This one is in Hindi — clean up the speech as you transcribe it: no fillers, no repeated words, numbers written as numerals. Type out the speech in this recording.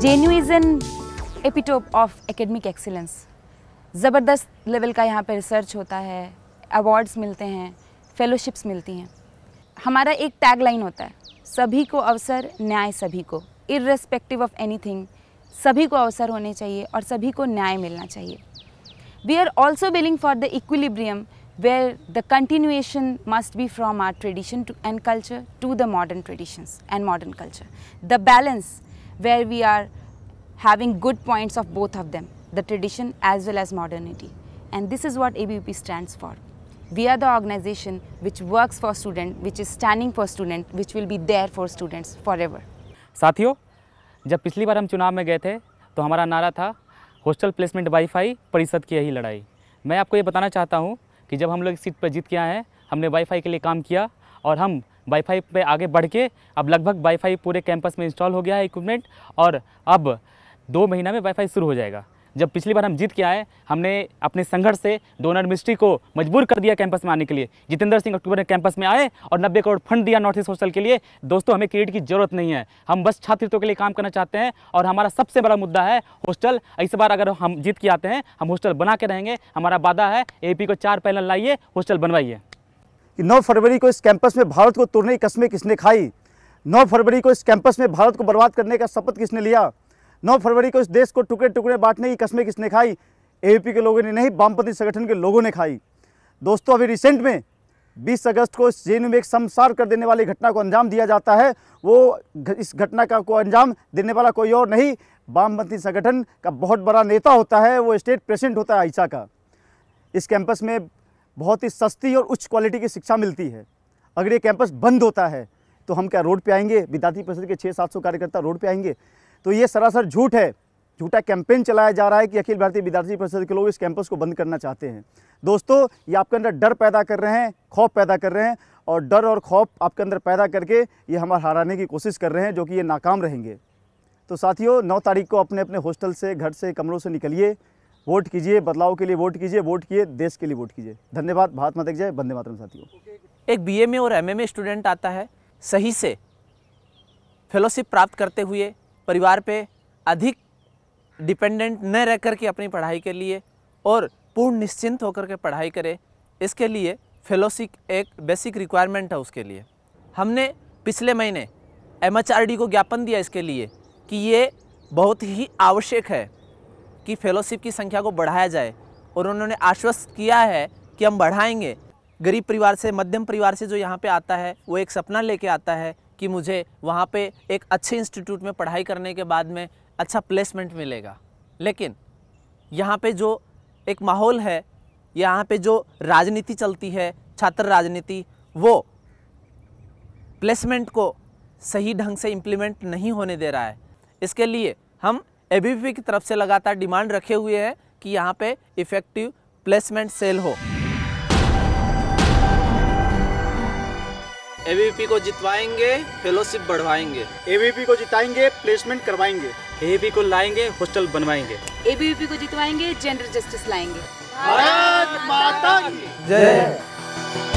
JNU is an epitome of academic excellence. ज़बरदस्त लेवल का यहाँ पे रिसर्च होता है, अवार्ड्स मिलते हैं, फेलोशिप्स मिलती हैं। हमारा एक टैग लाइन होता है, सभी को अवसर, न्याय सभी को, इर्रेस्पेक्टिव ऑफ एनीथिंग। सभी को अवसर होने चाहिए और सभी को न्याय मिलना चाहिए। We are also billing for the equilibrium where the continuation must be from our tradition and culture to the modern traditions and modern culture. The balance where we are having good points of both of them, the tradition as well as modernity. And this is what ABVP stands for. We are the organization which works for student, which is standing for student, which will be there for students forever. साथियों, जब पिछली बार हम चुनाव में गए थे तो हमारा नारा था हॉस्टल प्लेसमेंट वाईफाई परिषद की यही लड़ाई। मैं आपको ये बताना चाहता हूँ कि जब हम लोग इस सीट पर जीत के आए हैं, हमने वाईफाई के लिए काम किया और हम वाईफाई पे आगे बढ़ के अब लगभग वाईफाई पूरे कैंपस में इंस्टॉल हो गया है इक्विपमेंट, और अब 2 महीना में वाईफाई शुरू हो जाएगा। जब पिछली बार हम जीत के आए, हमने अपने संघर्ष से डोनर मिनिस्ट्री को मजबूर कर दिया कैंपस में आने के लिए। जितेंद्र सिंह अक्टूबर में कैंपस में आए और 90 करोड़ फंड दिया नॉर्थ ईस्ट हॉस्टल के लिए। दोस्तों, हमें क्रेडिट की जरूरत नहीं है, हम बस छात्रों के लिए काम करना चाहते हैं और हमारा सबसे बड़ा मुद्दा है हॉस्टल। इस बार अगर हम जीत के आते हैं, हम हॉस्टल बना के रहेंगे। हमारा वादा है, एपी को 4 पैनल लाइए, हॉस्टल बनवाइए। 9 फरवरी को इस कैंपस में भारत को तोड़ने की कस्में किसने खाई? 9 फरवरी को इस कैंपस में भारत को बर्बाद करने का शपथ किसने लिया? 9 फरवरी को इस देश को टुकड़े टुकड़े बांटने की कस्में किसने खाई? एबीवीपी के लोगों ने नहीं, वामपंथी संगठन के लोगों ने खाई। दोस्तों, अभी रिसेंट में 20 अगस्त को इस जेएनयू में एक शर्मसार कर देने वाली घटना को अंजाम दिया जाता है। वो इस घटना को अंजाम देने वाला कोई और नहीं, वामपंथी संगठन का बहुत बड़ा नेता होता है, वो स्टेट प्रेसिडेंट होता है आइसा का। इस कैंपस में बहुत ही सस्ती और उच्च क्वालिटी की शिक्षा मिलती है। अगर ये कैंपस बंद होता है तो हम क्या रोड पे आएंगे? विद्यार्थी परिषद के 600-700 कार्यकर्ता रोड पे आएंगे? तो ये सरासर झूठ है। झूठा कैंपेन चलाया जा रहा है कि अखिल भारतीय विद्यार्थी परिषद के लोग इस कैंपस को बंद करना चाहते हैं। दोस्तों, ये आपके अंदर डर पैदा कर रहे हैं, खौफ पैदा कर रहे हैं, और डर और खौफ आपके अंदर पैदा करके ये हमारा हराने की कोशिश कर रहे हैं, जो कि ये नाकाम रहेंगे। तो साथियों, 9 तारीख को अपने अपने हॉस्टल से, घर से, कमरों से निकलिए, वोट कीजिए, बदलाव के लिए वोट कीजिए, वोट किए देश के लिए वोट कीजिए। धन्यवाद। भारत माता की जय, वंदे मातरम। साथियों, एक बीए में और एमए में स्टूडेंट आता है, सही से फेलोशिप प्राप्त करते हुए परिवार पे अधिक डिपेंडेंट न रह कर के अपनी पढ़ाई के लिए और पूर्ण निश्चिंत होकर के पढ़ाई करे, इसके लिए फेलोशिप एक बेसिक रिक्वायरमेंट है। उसके लिए हमने पिछले महीने एमएचआरडी को ज्ञापन दिया इसके लिए कि ये बहुत ही आवश्यक है कि फेलोशिप की संख्या को बढ़ाया जाए, और उन्होंने आश्वस्त किया है कि हम बढ़ाएंगे। गरीब परिवार से, मध्यम परिवार से जो यहाँ पे आता है, वो एक सपना लेके आता है कि मुझे वहाँ पे एक अच्छे इंस्टीट्यूट में पढ़ाई करने के बाद में अच्छा प्लेसमेंट मिलेगा। लेकिन यहाँ पे जो एक माहौल है, यहाँ पे जो राजनीति चलती है, छात्र राजनीति, वो प्लेसमेंट को सही ढंग से इम्प्लीमेंट नहीं होने दे रहा है। इसके लिए हम एबीवीपी की तरफ से लगातार डिमांड रखे हुए हैं कि यहाँ पे इफेक्टिव प्लेसमेंट सेल हो। एबीवीपी को जितवाएंगे, फेलोशिप बढ़वाएंगे। एबीवीपी को जिताएंगे, प्लेसमेंट करवाएंगे। एबीवीपी को लाएंगे, हॉस्टल बनवाएंगे। ABVP को जितवाएंगे, जेंडर जस्टिस लाएंगे। भारत माता की जय।